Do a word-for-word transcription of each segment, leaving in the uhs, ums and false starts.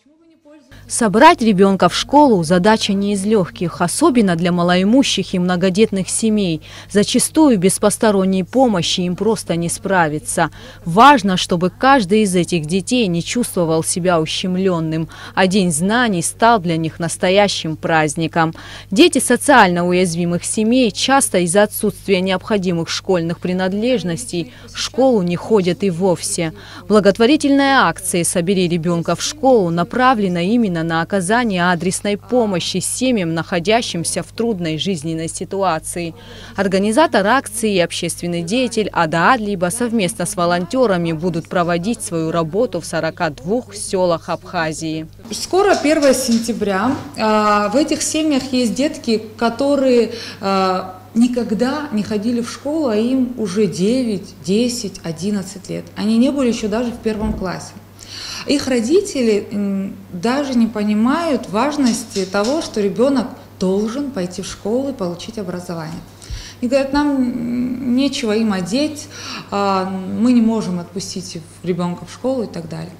Собрать ребенка в школу – задача не из легких, особенно для малоимущих и многодетных семей. Зачастую без посторонней помощи им просто не справиться. Важно, чтобы каждый из этих детей не чувствовал себя ущемленным, а День знаний стал для них настоящим праздником. Дети социально уязвимых семей часто из-за отсутствия необходимых школьных принадлежностей в школу не ходят и вовсе. Благотворительная акция «Собери ребенка в школу» направлена именно на оказание адресной помощи семьям, находящимся в трудной жизненной ситуации. Организатор акции и общественный деятель Ада Адлиба совместно с волонтерами будут проводить свою работу в сорока двух селах Абхазии. Скоро первое сентября. В этих семьях есть детки, которые никогда не ходили в школу, а им уже девять, десять, одиннадцать лет. Они не были еще даже в первом классе. Их родители даже не понимают важности того, что ребенок должен пойти в школу и получить образование. И говорят, нам нечего им одеть, мы не можем отпустить ребенка в школу и так далее.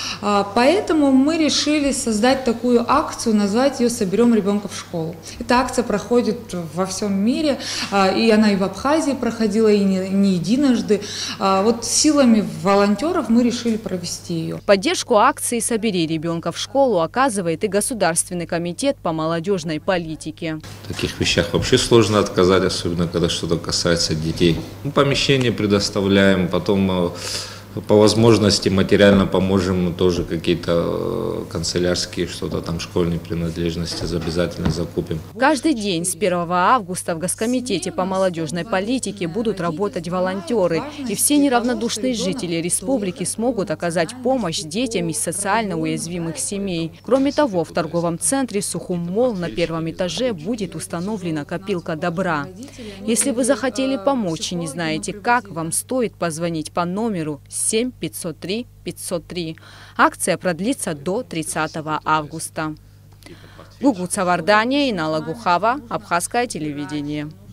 Поэтому мы решили создать такую акцию, назвать ее «Соберем ребенка в школу». Эта акция проходит во всем мире, и она и в Абхазии проходила, и не, не единожды. Вот силами волонтеров мы решили провести ее. Поддержку акции «Собери ребенка в школу» оказывает и Государственный комитет по молодежной политике. В таких вещах вообще сложно отказать, особенно когда что-то касается детей. Мы помещение предоставляем, потом по возможности материально поможем, тоже какие-то канцелярские, что-то там, школьные принадлежности обязательно закупим. Каждый день с первого августа в Госкомитете по молодежной политике будут работать волонтеры, и все неравнодушные жители республики смогут оказать помощь детям из социально уязвимых семей. Кроме того, в торговом центре Сухум-Молл на первом этаже будет установлена копилка добра. Если вы захотели помочь и не знаете как, вам стоит позвонить по номеру семь пятьсот три пятьсот три. Акция продлится до тридцатого августа. Гугуца Вардания, Инала Гухава, Абхазское телевидение.